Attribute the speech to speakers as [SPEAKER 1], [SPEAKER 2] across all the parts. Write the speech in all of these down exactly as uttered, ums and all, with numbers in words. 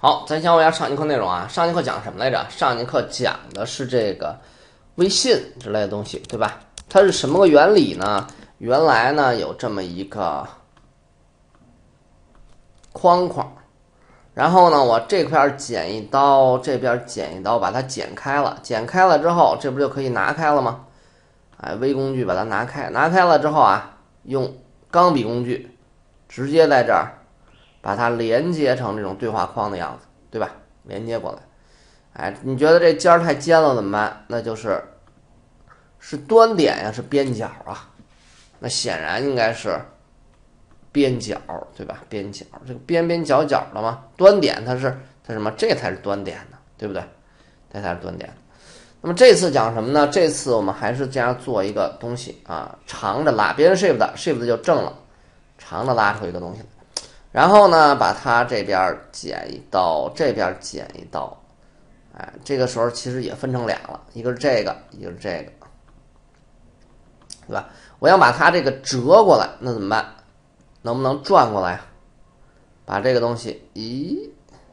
[SPEAKER 1] 好，咱先回答上节课内容啊。上节课讲什么来着？上节课讲的是这个微信之类的东西，对吧？它是什么个原理呢？原来呢有这么一个框框，然后呢我这块剪一刀，这边剪一刀，把它剪开了。剪开了之后，这不就可以拿开了吗？哎，微工具把它拿开，拿开了之后啊，用钢笔工具直接在这儿把它连接成这种对话框的样子，对吧？连接过来。哎，你觉得这尖儿太尖了怎么办？那就是是端点呀，是边角啊。那显然应该是边角，对吧？边角，这个边边角角的嘛，端点它是它什么？这才是端点呢，对不对？这才是端点。那么这次讲什么呢？这次我们还是这样做一个东西啊，长着拉，别人 shift shift 就正了，长着拉出一个东西来。然后呢，把它这边剪一刀，这边剪一刀，哎，这个时候其实也分成俩了，一个是这个，一个是这个，对吧？我要把它这个折过来，那怎么办？能不能转过来？把这个东西，咦，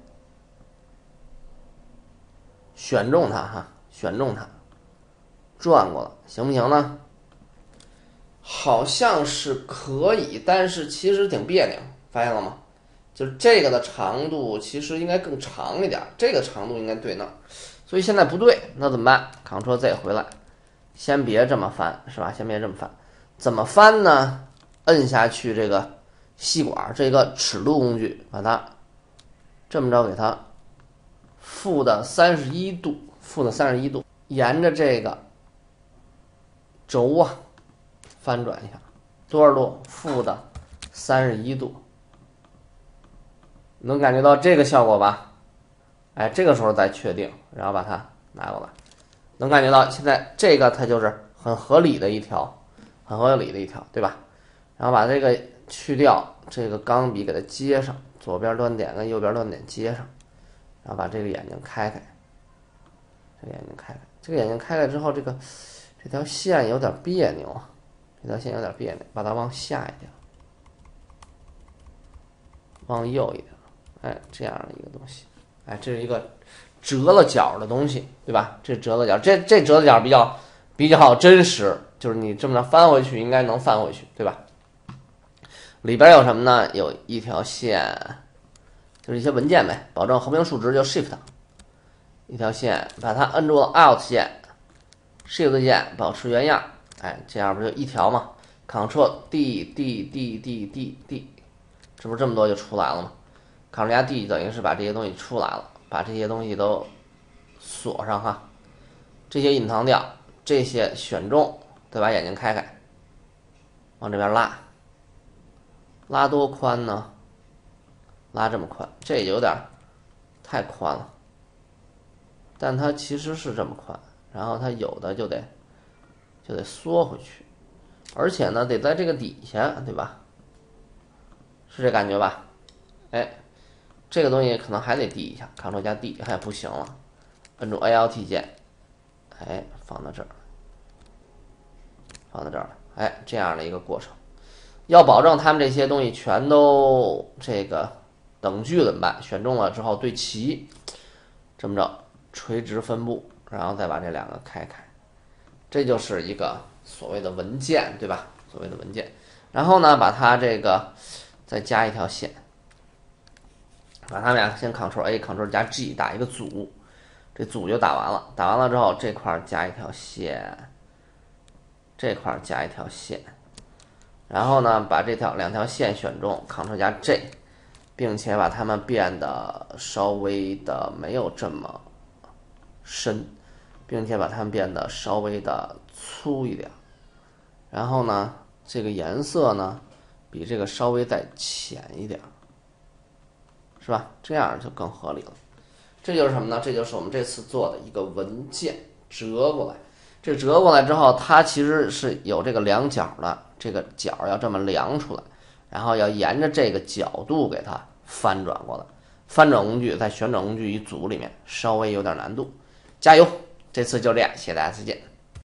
[SPEAKER 1] 选中它哈，选中它，转过来，行不行呢？好像是可以，但是其实挺别扭，发现了吗？就是这个的长度其实应该更长一点，这个长度应该对那儿，所以现在不对，那怎么办 ？Ctrl Z 回来，先别这么翻，是吧？先别这么翻，怎么翻呢？摁下去这个细管，这个尺度工具，把它这么着给它负的三十一度，负的三十一度，沿着这个轴啊翻转一下，多少度？负的三十一度。能感觉到这个效果吧？哎，这个时候再确定，然后把它拿过来，能感觉到现在这个它就是很合理的一条，很合理的一条，对吧？然后把这个去掉，这个钢笔给它接上，左边端点跟右边端点接上，然后把这个眼睛开开，这个眼睛开开，这个眼睛开开之后，这个这条线有点别扭啊，这条线有点别扭，把它往下一点，往右一点。哎，这样的一个东西，哎，这是一个折了角的东西，对吧？这折了角，这这折了角比较比较真实，就是你这么着翻回去，应该能翻回去，对吧？里边有什么呢？有一条线，就是一些文件呗，保证和平数值就 Shift， 一条线，把它摁住了 Alt 键 ，Shift 键保持原样，哎，这样不就一条吗 ？Ctrl D D D D D D， 这不是这么多就出来了吗？Ctrl 加 D 等于是把这些东西出来了，把这些东西都锁上哈，这些隐藏掉，这些选中，再把眼睛开开，往这边拉，拉多宽呢？拉这么宽，这也有点太宽了，但它其实是这么宽，然后它有的就得就得缩回去，而且呢得在这个底下，对吧？是这感觉吧？哎。这个东西可能还得递一下 ，Ctrl 加 D 还不行了，摁住 Alt 键，哎，放到这儿，放到这儿，哎，这样的一个过程，要保证他们这些东西全都这个等距怎么办？选中了之后对齐，这么着垂直分布，然后再把这两个开开，这就是一个所谓的文件，对吧？所谓的文件，然后呢，把它这个再加一条线。把它们俩先 Ctrl A，Ctrl 加 G 打一个组，这组就打完了。打完了之后，这块加一条线，这块加一条线，然后呢，把这条两条线选中 ，Ctrl 加 J， 并且把它们变得稍微的没有这么深，并且把它们变得稍微的粗一点。然后呢，这个颜色呢，比这个稍微再浅一点。是吧？这样就更合理了。这就是什么呢？这就是我们这次做的一个文件折过来。这折过来之后，它其实是有这个量角的，这个角要这么量出来，然后要沿着这个角度给它翻转过来。翻转工具在旋转工具一组里面稍微有点难度，加油！这次就这样，谢谢大家，再见。